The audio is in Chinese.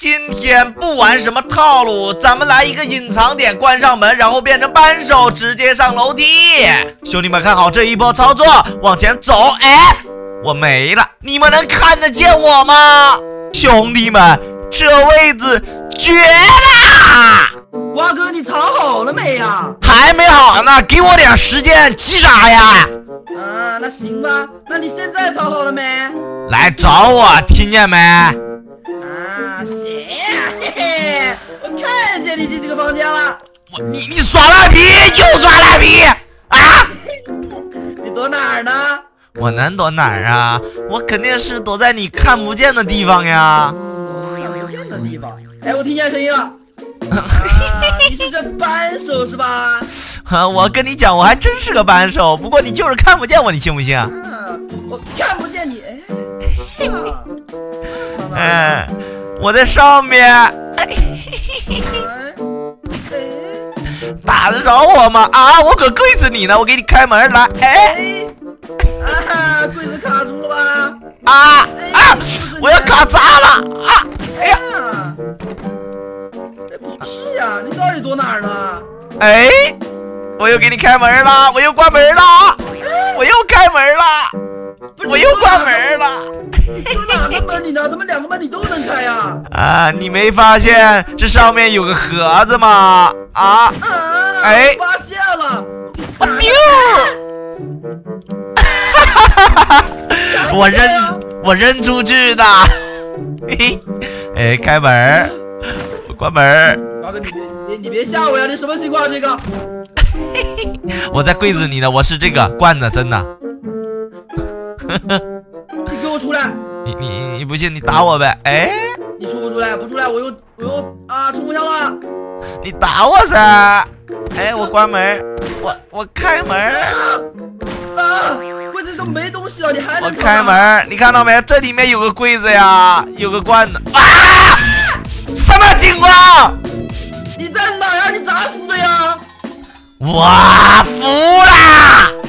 今天不玩什么套路，咱们来一个隐藏点，关上门，然后变成扳手，直接上楼梯。兄弟们看好这一波操作，往前走。哎，我没了，你们能看得见我吗？兄弟们，这位置绝啦！ 瓜哥，你藏好了没呀？ 还没好呢，给我点时间，急啥呀？ 啊，那行吧，那你现在藏好了没？ 来找我，听见没？ 啊，行呀，嘿嘿，我看见你进这个房间了。 你耍赖皮，又耍赖皮啊！ 你躲哪儿呢？ 我能躲哪儿啊？我肯定是躲在你看不见的地方呀。 看不见的地方？哎，我听见声音了。啊，你是这扳手是吧？ 我跟你讲，我还真是个扳手，不过你就是看不见我，你信不信啊？ 我看不见你。 哎，我在上面。打得着我吗？啊，我搁柜子里呢，我给你开门来。哎， 啊，柜子卡住了吧？ 啊，我要卡砸了啊！哎呀， 这不是呀，你到底躲哪儿呢？ 哎，我又给你开门了，我又关门了，我又开门了，我又关门了。 你躲哪个门里呢？怎么两个门你都能开呀？ 啊，你没发现这上面有个盒子吗？啊，哎， 发现了！ 我丢！我扔出去的。嘿，哎，开门，我关门。 大哥，你别吓我呀！你什么情况？这个？ 我在柜子里呢，我是这个惯的，真的。 你给我出来！ 你不信你打我呗？哎， 你出不出来？不出来，我又冲锋枪了！ 你打我噻！哎，我关门，我开门。 柜子都没东西了，你还能？ 我开门，你看到没？这里面有个柜子呀，有个罐子。啊！什么情况？ 你在哪呀？你咋死的呀？ 我服了！